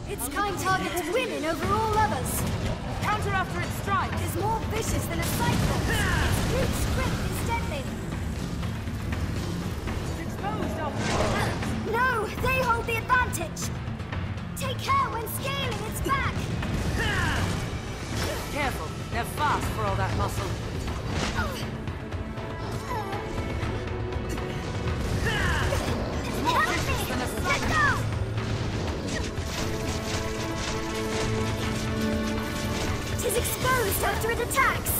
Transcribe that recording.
Its kind targets women over all others. Counter after its strike. It is more vicious than a cyclops. Its brute strength is deadly. It's exposed after No, they hold the advantage. Take care when scaling its back. Careful, they're fast for all that muscle. Help me! Let go! It is exposed after it attacks.